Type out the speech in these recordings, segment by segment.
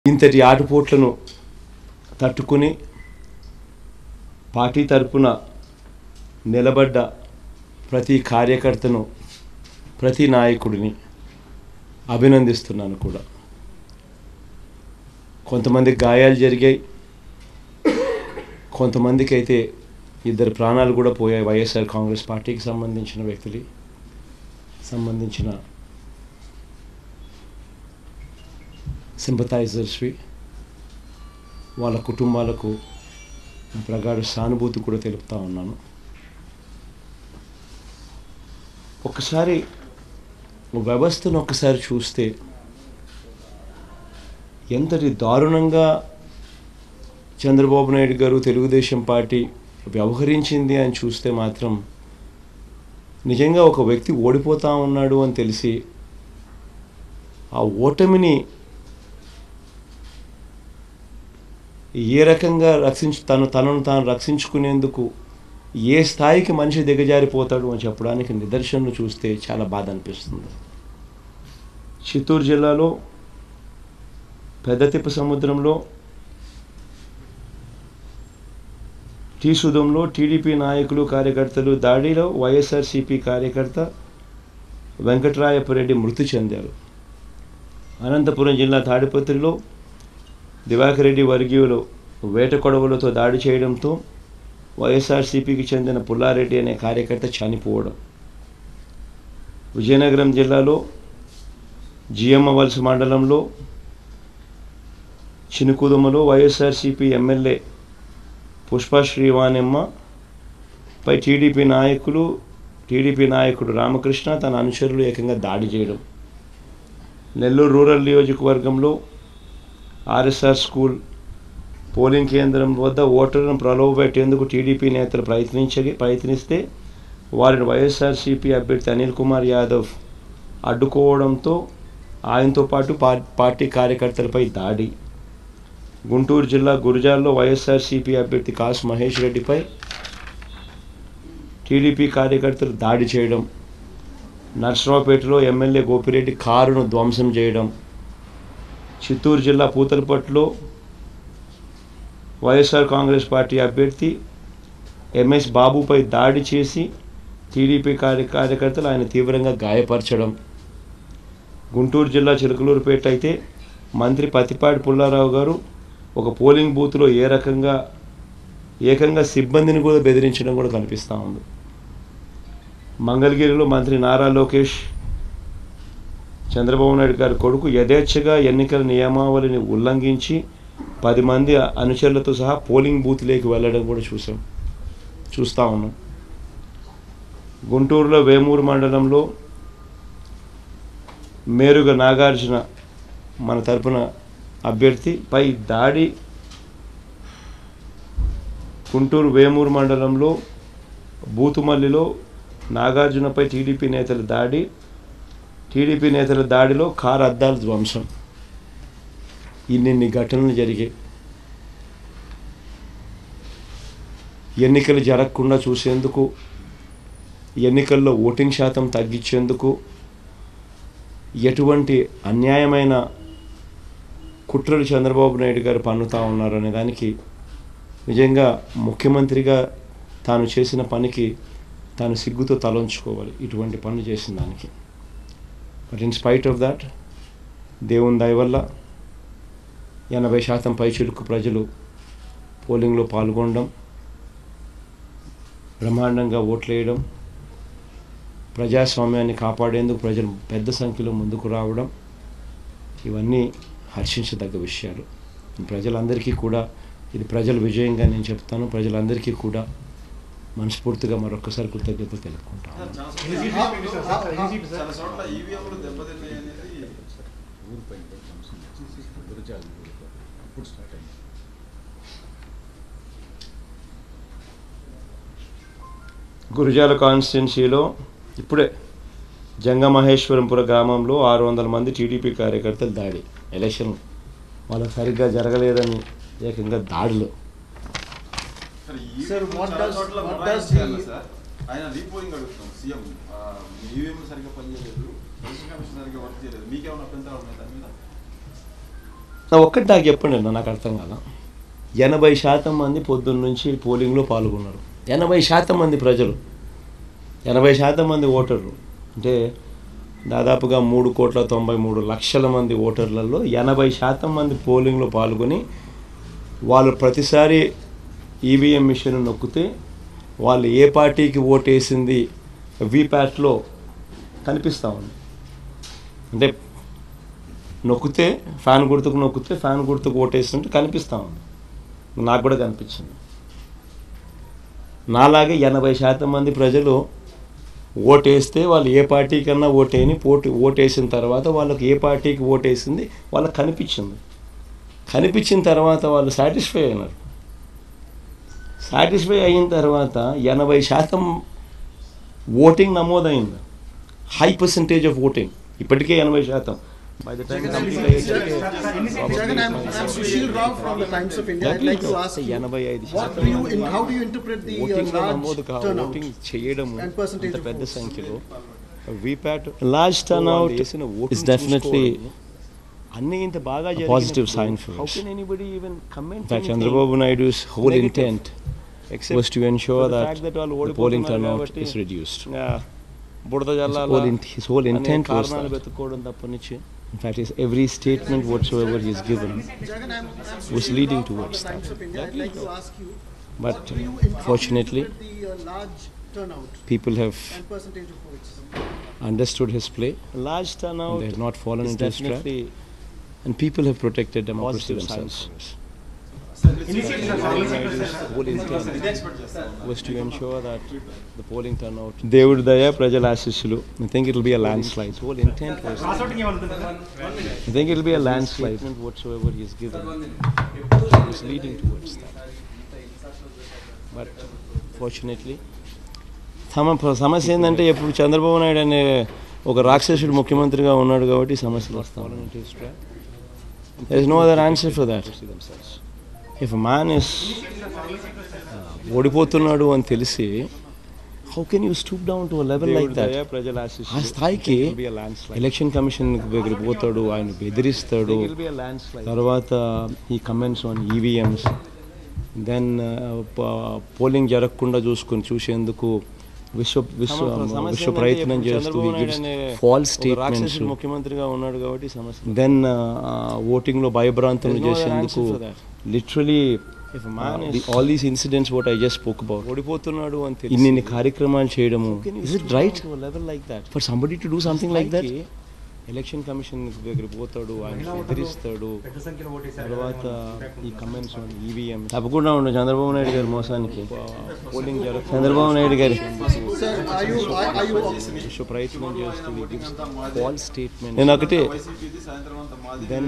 ఇంతటి ఆటుపోట్లను తట్టుకుని పార్టీ తరపున నిలబడ్డ ప్రతి కార్యకర్తను ప్రతి నాయకుడిని అభినందిస్తున్నాను కూడా. కొంతమంది గాయాలు జరిగాయి, కొంతమందికి అయితే ఇద్దరు ప్రాణాలు కూడా పోయాయి. వైఎస్ఆర్ కాంగ్రెస్ పార్టీకి సంబంధించిన వ్యక్తులు సంబంధించిన సింపథైజర్స్వి వాళ్ళ కుటుంబాలకు ప్రగాఢ సానుభూతి కూడా తెలుపుతా ఉన్నాను. ఒకసారి వ్యవస్థను ఒక్కసారి చూస్తే ఎంతటి దారుణంగా చంద్రబాబు నాయుడు గారు తెలుగుదేశం పార్టీ వ్యవహరించింది అని చూస్తే మాత్రం నిజంగా ఒక వ్యక్తి ఓడిపోతా ఉన్నాడు అని తెలిసి ఆ ఓటమిని ఏ రకంగా తనను తాను రక్షించుకునేందుకు ఏ స్థాయికి మనిషి దిగజారిపోతాడు అని చెప్పడానికి నిదర్శనలు చూస్తే చాలా బాధ అనిపిస్తుంది. చిత్తూరు జిల్లాలో పెద్దతిప్ప సముద్రంలో టీసుదంలో టీడీపీ నాయకులు కార్యకర్తలు దాడిలో వైఎస్ఆర్సీపీ కార్యకర్త వెంకట్రాయపురెడ్డి మృతి చెందారు. అనంతపురం జిల్లా తాడిపత్రిలో దివాకర్ రెడ్డి వర్గీయులు వేట కొడవలతో దాడి చేయడంతో వైఎస్ఆర్సీపీకి చెందిన పుల్లారెడ్డి అనే కార్యకర్త చనిపోవడం. విజయనగరం జిల్లాలో జియమ్మవలస మండలంలో చినుకుదుమలో వైఎస్ఆర్సీపీ ఎమ్మెల్యే పుష్ప శ్రీవాణెమ్మ పై టీడీపీ నాయకుడు రామకృష్ణ తన అనుచరులు ఏకంగా దాడి చేయడం. నెల్లూరు రూరల్ నియోజకవర్గంలో ఆర్ఎస్ఆర్ స్కూల్ పోలింగ్ కేంద్రం వద్ద ఓటర్లను ప్రలోభపెట్టేందుకు టీడీపీ నేతలు ప్రయత్నిస్తే వారిని వైఎస్ఆర్సీపీ అభ్యర్థి అనిల్ కుమార్ యాదవ్ అడ్డుకోవడంతో ఆయనతో పాటు పార్టీ కార్యకర్తలపై దాడి. గుంటూరు జిల్లా గురజాల్లో వైఎస్ఆర్సీపీ అభ్యర్థి కాసు మహేష్ రెడ్డిపై టీడీపీ కార్యకర్తలు దాడి చేయడం. నర్సరావుపేటలో ఎమ్మెల్యే గోపిరెడ్డి కారును ధ్వంసం చేయడం. చిత్తూరు జిల్లా పూతలపట్టులో వైఎస్ఆర్ కాంగ్రెస్ పార్టీ అభ్యర్థి ఎంఎస్ బాబుపై దాడి చేసి టీడీపీ కార్యకర్తలు ఆయన తీవ్రంగా గాయపరచడం. గుంటూరు జిల్లా చిలకలూరుపేట అయితే మంత్రి పత్తిపాటి పుల్లారావు గారు ఒక పోలింగ్ బూత్లో ఏకంగా సిబ్బందిని కూడా బెదిరించడం కూడా కనిపిస్తూ ఉంది. మంగళగిరిలో మంత్రి నారా లోకేష్ చంద్రబాబు నాయుడు గారి కొడుకు యథేచ్ఛగా ఎన్నికల నియమావళిని ఉల్లంఘించి 10 మంది అనుచరులతో సహా పోలింగ్ బూత్లోకి వెళ్ళడం కూడా చూస్తూ ఉన్నాం. గుంటూరులో వేమూరు మండలంలో మేరుగ నాగార్జున మన తరపున అభ్యర్థిపై దాడి. గుంటూరు వేమూరు మండలంలో బూతుమల్లిలో నాగార్జునపై టీడీపీ నేతల దాడిలో కారు అద్దాల ధ్వంసం. ఇన్ని ఘటనలు జరిగాయి. ఎన్నికలు జరగకుండా చూసేందుకు, ఎన్నికల్లో ఓటింగ్ శాతం తగ్గించేందుకు ఎటువంటి అన్యాయమైన కుట్రలు చంద్రబాబు నాయుడు గారు పన్నుతా ఉన్నారు అనే దానికి నిజంగా ముఖ్యమంత్రిగా తాను చేసిన పనికి తాను సిగ్గుతో తలంచుకోవాలి, ఇటువంటి పనులు చేసిన దానికి. But in spite of that దేవుని దయ వల్ల 80% పైచిలుకు ప్రజలు పోలింగ్లో పాల్గొనడం, బ్రహ్మాండంగా ఓట్లేయడం, ప్రజాస్వామ్యాన్ని కాపాడేందుకు ప్రజలు పెద్ద సంఖ్యలో ముందుకు రావడం, ఇవన్నీ హర్షించదగ్గ విషయాలు. ప్రజలందరికీ కూడా ఇది ప్రజల విజయంగా నేను చెప్తాను. ప్రజలందరికీ కూడా మనస్ఫూర్తిగా మరొకసారి కృతజ్ఞతలు తెలుపుకుంటాను. గురజాల కాన్స్టిట్యున్సీలో ఇప్పుడే జంగమహేశ్వరంపుర గ్రామంలో 600 మంది టీడీపీ కార్యకర్తలు దాడి. ఎలక్షన్ వాళ్ళకి సరిగ్గా జరగలేదని ఏకంగా దాడులు. ఒక్కటి నాకు చెప్పండి అన్న, నాకు అర్థం కాల. 80% మంది పొద్దున్న నుంచి పోలింగ్లో పాల్గొన్నారు. 80% మంది ప్రజలు, 80% మంది ఓటర్లు అంటే దాదాపుగా 3,93,00,000 మంది ఓటర్లలో 80% మంది పోలింగ్లో పాల్గొని వాళ్ళు ప్రతిసారి ఈవీఎం మిషన్ నొక్కితే వాళ్ళు ఏ పార్టీకి ఓటేసింది వీప్యాట్లో కనిపిస్తూ ఉంది. అంటే నొక్కితే ఫ్యాన్ గుర్తుకు ఓటేసినట్టు కనిపిస్తూ ఉంది. నాకు కూడా కనిపించింది. నాలాగే 80% మంది ప్రజలు ఓటేస్తే వాళ్ళు ఏ పార్టీ కన్నా ఓటేసిన తర్వాత వాళ్ళకి ఏ పార్టీకి ఓటేసింది వాళ్ళకి కనిపించిన తర్వాత వాళ్ళు సాటిస్ఫై అయినారు. సాటిస్ఫై అయిన తర్వాత 80% ఓటింగ్ నమోదైంది. హై పర్సంటేజ్ ఆఫ్ ఓటింగ్ ఇప్పటికే 80%. By the time complete అయ్యేసరికి I'm Sushil Rao from the Times of India. I'd like to ask you, how do you interpret the large turnout and percentage of పెద్ద votes? సంఖ్యలో VVPAT large turnout is definitely అన్ని ఇంత బాగా positive sign for us. That Chandrababu Naidu's whole intent was to ensure that the polling turnout is reduced. His whole intent was that. In fact, every statement whatsoever he has given was leading towards that. I'd like to ask you, But how do you fortunately, interpret the large turnout people have and percentage of votes? understood his play. Large turnout. They have not fallen into his trap. And people have protected democracy themselves. Whole intent was to ensure that the polling turnout. Devud Daya Prajal Ashishulu. I think it will be a landslide. Whole intent was. I think it will be a landslide. Whatsoever he has given was leading towards that. But fortunately, సమస్య ఏంటంటే ఇప్పుడు చంద్రబాబు నాయుడు అనే ఒక రాక్షసుడు ముఖ్యమంత్రిగా ఉన్నాడు కాబట్టి సమస్యలు వస్తాయి. There is no other answer for that. If a man is ఓడిపోతున్నాడు అని తెలిసి how can you stoop down to a level like that? ఆ స్థాయికి ఎలక్షన్ కమిషన్ దగ్గరికి పోతాడు, ఆయన బెదిరిస్తాడు. తర్వాత ఈ comments on EVMs, then polling జరగకుండా చూసేందుకు విశ్వ ప్రయత్నం చేస్తూ ఫాల్స్ స్టేట్మెంట్స్. ముఖ్యమంత్రిగా ఉన్నాడు కాబట్టి సమస్య. దెన్ ఓటింగ్లో భయభ్రాంతులు చేసేందుకు literally all these incidents what I just spoke about. ఓడిపోతున్నాడు అని తెలిసి ఇన్ని కార్యక్రమాలు చేయడము, is it right for somebody to do something like that? Election commission దగ్గరికి పోతాడు, ఆయన బెదిరిస్తాడు. తర్వాత ఈ కమెంట్స్ ఈవీఎం తప్పకుండా ఉండదు చంద్రబాబు నాయుడు గారి మోసానికి. పోలింగ్ జరుగుతుంది, చంద్రబాబు నాయుడు గారి ప్రయత్నం చేస్తూ ఫాల్స్ స్టేట్మెంట్. నేను ఒకటి దెన్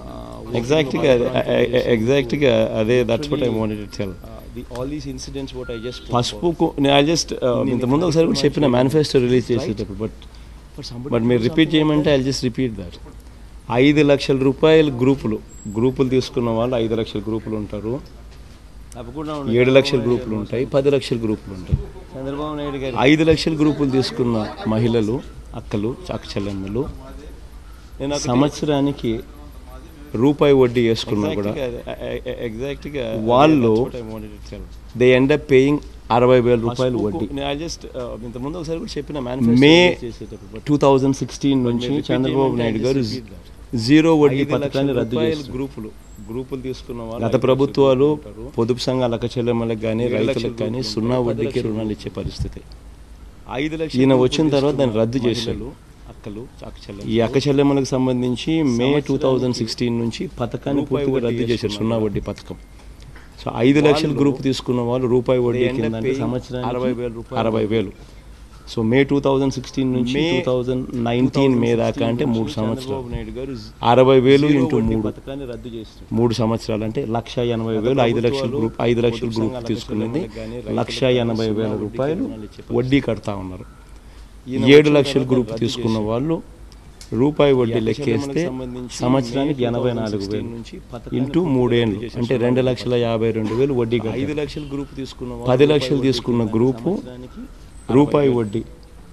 ఎగ్జాక్ట్గా అదే that's what I wanted to tell. all these incidents what I just పసుపు I just ఇంతకుముందు ఒకసారి కూడా చెప్పిన మేనిఫెస్టో రిలీజ్ చేసేటప్పుడు. బట్ మీరు రిపీట్ చేయమంటే ఐ జస్ట్ రిపీట్ దట్. 5 లక్షల రూపాయలు గ్రూపులు తీసుకున్న వాళ్ళు 5 లక్షల గ్రూపులు ఉంటారు, 7 లక్షల గ్రూపులు ఉంటాయి, 10 లక్షల గ్రూపులు ఉంటాయి. చంద్రబాబు నాయుడు గారు 5 లక్షల గ్రూపులు తీసుకున్న మహిళలు, అక్కలు, చెల్లెమ్మలు సంవత్సరానికి రూపాయి వడ్డీ వేసుకున్నా కూడా ఎగ్జాక్ట్గా వాళ్ళు దే ఎండ్ అప్ పేయింగ్ 60,000 రూపాయలు వడ్డీ. ఇంతకుముందు ఒకసారి కూడా చెప్పిన మే 2016 నుంచి చంద్రబాబు నాయుడు గారు జీరో వడ్డీ పథకాన్ని రద్దు చేసి గ్రూపులు తీసుకున్న గత ప్రభుత్వాలు పొదుపు సంఘాల అక్క చెల్లెమ్మలకు కానీ రైతులకు కానీ 0 వడ్డీకి రుణాలు ఇచ్చే పరిస్థితి. 5 లక్షలు ఈయన వచ్చిన తర్వాత దాన్ని రద్దు చేశారు. ఈ అక్క చెల్లెమ్మలకు సంబంధించి మే 2016 నుంచి పథకాన్ని పూర్తిగా రద్దు చేశారు, 0 వడ్డీ పథకం. సో 5 లక్షల గ్రూప్ తీసుకున్న వాళ్ళు రూపాయి వడ్డీ కింద సంవత్సరానికి 60,000. సో మే 2016 నుంచి 2019 మే దాకా అంటే 3 సంవత్సరాలు 60,000 ఇంటూ 3 సంవత్సరాలు అంటే 1,80,000. 5 లక్షల గ్రూప్ తీసుకునేది 1,80,000 రూపాయలు వడ్డీ కడతా ఉన్నారు. 7 లక్షల గ్రూప్ తీసుకున్న వాళ్ళు రూపాయి వడ్డీ లెక్కేస్తే సంవత్సరానికి 84,000 ఇంటూ 3 ఏళ్ళు అంటే 2,52,000 వడ్డీ. 5 లక్షల గ్రూప్ తీసుకున్న 10 లక్షలు తీసుకున్న గ్రూపు రూపాయి వడ్డీ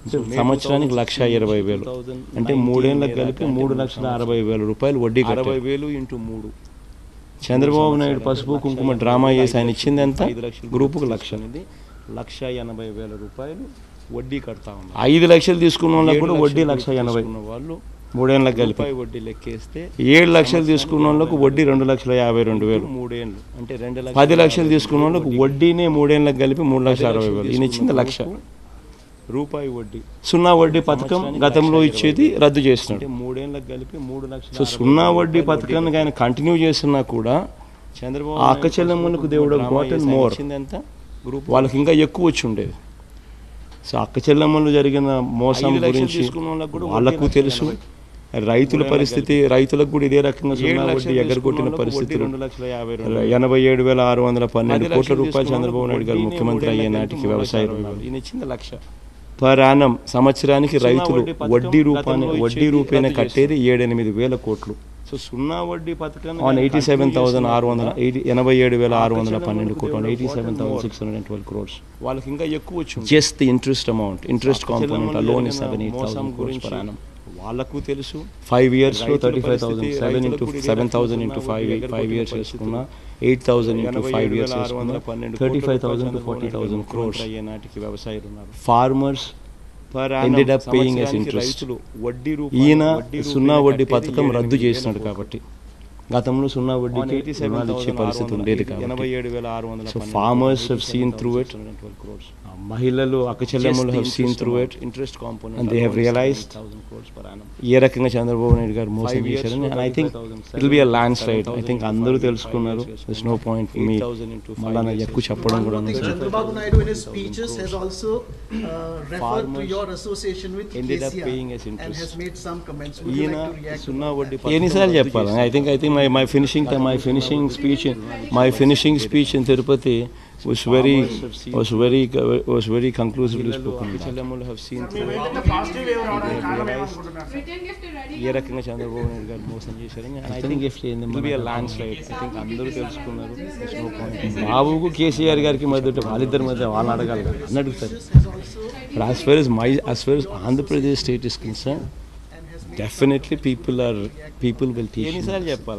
సంవత్సరానికి 1,20,000 అంటే 3 ఏళ్ళకి కలిపి 3,60,000 రూపాయలు వడ్డీ 60,000 × 3. చంద్రబాబు నాయుడు పసుపు కుంకుమ డ్రామా చేసి ఆయన ఇచ్చింది ఎంత? గ్రూపుకు 1,00,000. 1,80,000 రూపాయలు వడ్డీ కడతా ఉన్నారు. 5 లక్షలు తీసుకున్న వాళ్ళకి కూడా వడ్డీ 1,80,000 వాళ్ళు 3 ఏళ్ళకి కలిపి వడ్డీ లెక్కేస్తే 7 లక్షలు తీసుకున్న వాళ్ళకు వడ్డీ 2,52,000. 3 ఏళ్ళు అంటే 10 లక్షలు తీసుకున్న వాళ్ళకు వడ్డీనే 3 ఏళ్ళకి కలిపి 3,60,000. ఈయన ఇచ్చింది 1,00,000 రూపాయి వడ్డీ. సున్నా వడ్డీ పథకం గతంలో ఇచ్చేది రద్దు చేస్తున్నాడు. 3 ఏళ్ళకి కలిపి 3 లక్షలు. సో సున్నా వడ్డీ పథకాన్ని ఆయన కంటిన్యూ చేస్తున్నా కూడా చంద్రబాబు అక్క చెల్లెమ్మలకు దేవుడు గాటన్ మోర్ వాళ్ళకి ఇంకా ఎక్కువ వచ్చి ఉండేది. సో అక్క చెల్లెమ్మలు జరిగిన మోసం గురించి వాళ్ళకు తెలుసు. రైతుల పరిస్థితి, రైతులకు కూడా ఇదే రకంగా సున్నా వడ్డీ ఎగరగొట్టిన పరిస్థితులు. 87,612 కోట్ల రూపాయలు చంద్రబాబు నాయుడు గారు ముఖ్యమంత్రి అయ్యే నాటికి వ్యవసాయ రుణాలు ఈయన ఇచ్చింది 1,00,000 పర్ యానం. సంవత్సరానికి రైతులు వడ్డీ రూపేణ కట్టేది 7-8 వేల కోట్లు. సో సున్నా వడ్డీ పథకం 87,612 కోట్లు, 87,612 crores. వాళ్ళకి ఇంకా ఎక్కువ వచ్చింది. Just the interest component loan 7,000-8,000 crores per annum. వాళ్ళకు తెలుసు 5 years లో 35,000, 7,000 into 5 years వేసుకున్నా 8,000 into 5 years వేసుకున్నా 35,000 to 40,000 crores అయ్యే నాటికి వ్యవసాయ రుణాలు. Farmers ended up paying as interest. ఈయన సున్నా వడ్డీ పథకం రద్దు చేసినాడు కాబట్టి గతంలో సున్నా వడ్డీకి రుణాలు ఇచ్చే పరిస్థితి ఉండేది కాబట్టి so farmers have seen through it. మహిళలు అక్క చెల్లెమ్మలు have seen through it and they have realized ఏ రకంగా చంద్రబాబు నాయుడు గారు మోసం చేశారని. and I think it will be a landslide. I think అందరూ తెలుసుకున్నారు. there's no point for me మళ్ళా ఎక్కువ చెప్పడం కూడా. Chandrababu Naidu in his speeches has also referred to your association with KCR and has made some comments. Would you like to react to that? ఎన్నిసార్లు చెప్పాలి? I think my finishing speech in Tirupati was very conclusively spoken. ఏ రకంగా చంద్రబాబు నాయుడు గారు మోసం చేశారని. I think it will be a landslide. I think అందరూ తెలుసుకున్నారు. బాబుకు కేసీఆర్ గారికి మధ్య వాళ్ళిద్దరి మధ్య వాళ్ళని అడగాలి కదా అని అడుగుతారు. as far as Andhra Pradesh state is concerned, definitely people will teach.